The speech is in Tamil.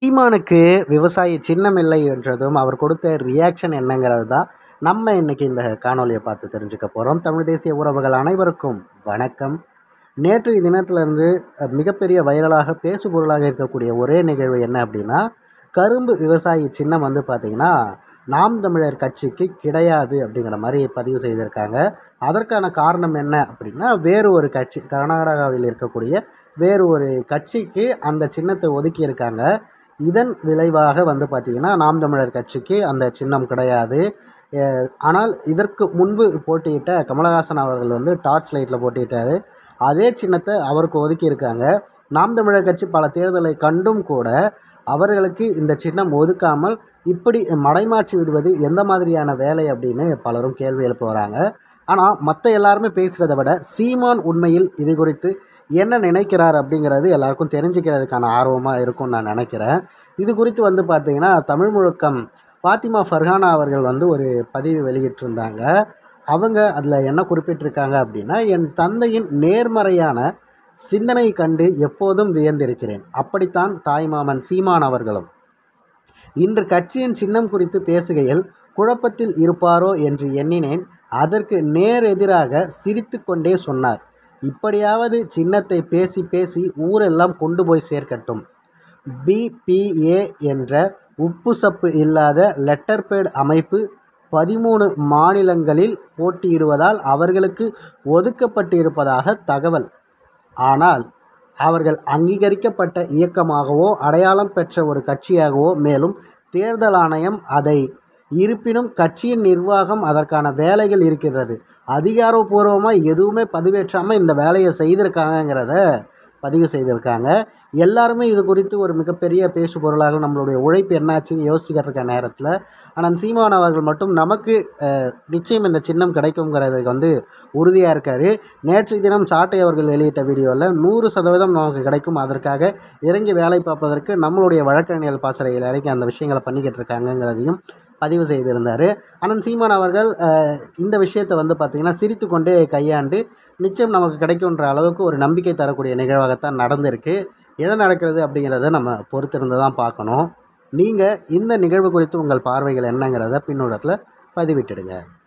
சீமானுக்கு விவசாயி சின்னம் இல்லை என்றதும் அவர் கொடுத்த ரியாக்ஷன் என்னங்கிறது தான் நம்ம இன்னைக்கு இந்த காணொலியை பார்த்து தெரிஞ்சுக்க போகிறோம். தமிழ் தேசிய உறவுகள் அனைவருக்கும் வணக்கம். நேற்றைய தினத்திலிருந்து மிகப்பெரிய வைரலாக பேசுபொருளாக இருக்கக்கூடிய ஒரே நிகழ்வு என்ன அப்படின்னா, கரும்பு விவசாயி சின்னம் பார்த்திங்கன்னா நாம் தமிழர் கட்சிக்கு கிடையாது அப்படிங்கிற மாதிரி பதிவு செய்திருக்காங்க. அதற்கான காரணம் என்ன அப்படின்னா, வேறு ஒரு கட்சி, கர்நாடகாவில் இருக்கக்கூடிய வேறு ஒரு கட்சிக்கு அந்த சின்னத்தை ஒதுக்கியிருக்காங்க. இதன் விளைவாக பார்த்திங்கன்னா நாம் தமிழர் கட்சிக்கு அந்த சின்னம் கிடையாது. ஆனால் இதற்கு முன்பு போட்டியிட்ட கமலஹாசன் அவர்கள் டார்ச் லைட்டில் போட்டியிட்டார். அதே சின்னத்தை அவருக்கு ஒதுக்கியிருக்காங்க. நாம் தமிழர் கட்சி பல தேர்தலை கண்டும் கூட அவர்களுக்கு இந்த சின்னம் ஒதுக்காமல் இப்படி மடைமாற்றி விடுவது எந்த மாதிரியான வேலை அப்படின்னு பலரும் கேள்வி எழுப்ப வராங்க. ஆனால் மற்ற எல்லாருமே பேசுகிறத விட சீமான் உண்மையில் இது குறித்து என்ன நினைக்கிறார் அப்படிங்கிறது எல்லாருக்கும் தெரிஞ்சுக்கிறதுக்கான ஆர்வமாக இருக்கும்னு நான் நினைக்கிறேன். இது குறித்து பார்த்திங்கன்னா தமிழ் முழக்கம் ஃபாத்திமா ஃபர்ஹானா அவர்கள் ஒரு பதிவு வெளியிட்டிருந்தாங்க. அவங்க அதில் என்ன குறிப்பிட்டிருக்காங்க அப்படின்னா, என் தந்தையின் நேர்மறையான சிந்தனை கண்டு எப்போதும் வியந்திருக்கிறேன். அப்படித்தான் தாய்மாமன் சீமான் அவர்களும் இன்று கட்சியின் சின்னம் குறித்து பேசுகையில் குழப்பத்தில் இருப்பாரோ என்று எண்ணினேன். அதற்கு நேர் எதிராக சிரித்து கொண்டே சொன்னார், இப்படியாவது சின்னத்தை பேசி பேசி ஊரெல்லாம் கொண்டு போய் சேர்க்கட்டும். பிபிஏ என்ற உப்பு சப்பு இல்லாத லெட்டர் பேட் அமைப்பு 13 மாநிலங்களில் போட்டியிடுவதால் அவர்களுக்கு ஒதுக்கப்பட்டு இருப்பதாக தகவல். ஆனால் அவர்கள் அங்கீகரிக்கப்பட்ட இயக்கமாகவோ அடையாளம் பெற்ற ஒரு கட்சியாகவோ, மேலும் தேர்தல் ஆணையம் அதை இருப்பினும் கட்சியின் நிர்வாகம் அதற்கான வேலைகள் இருக்கிறது. அதிகாரப்பூர்வமாக எதுவுமே பதிவேற்றாமல் இந்த வேலையை செய்திருக்காங்கிறத பதிவு செய்திருக்காங்க. எல்லாருமே இது குறித்து ஒரு மிகப்பெரிய பேசு பொருளாக நம்மளுடைய உழைப்பு என்னாச்சுன்னு யோசிக்கிற நேரத்தில் ஆனால் சீமான் அவர்கள் மட்டும் நமக்கு நிச்சயம் இந்த சின்னம் கிடைக்குங்கிறதுக்கு உறுதியாக இருக்கார். நேற்று தினம் சாட்டை அவர்கள் வெளியிட்ட வீடியோவில் 100% நமக்கு கிடைக்கும், அதற்காக இறங்கி வேலை பார்ப்பதற்கு நம்மளுடைய வழக்கறிஞர்கள் பாசறையில் இறங்கி அந்த விஷயங்களை பண்ணிக்கிட்டு இருக்காங்கங்கிறதையும் பதிவு செய்திருந்தார். ஆனால் சீமான் அவர்கள் இந்த விஷயத்தை பார்த்திங்கன்னா சிரித்து கொண்டே கையாண்டு நிச்சயம் நமக்கு கிடைக்குன்ற அளவுக்கு ஒரு நம்பிக்கை தரக்கூடிய நிகழ்வாகத்தான் நடந்திருக்கு. எது நடக்கிறது அப்படிங்கிறத நம்ம பொறுத்திருந்து தான் பார்க்கணும். நீங்கள் இந்த நிகழ்வு குறித்து உங்கள் பார்வைகள் என்னங்கிறத பின்னூட்டத்தில் பதிவிட்டுடுங்க.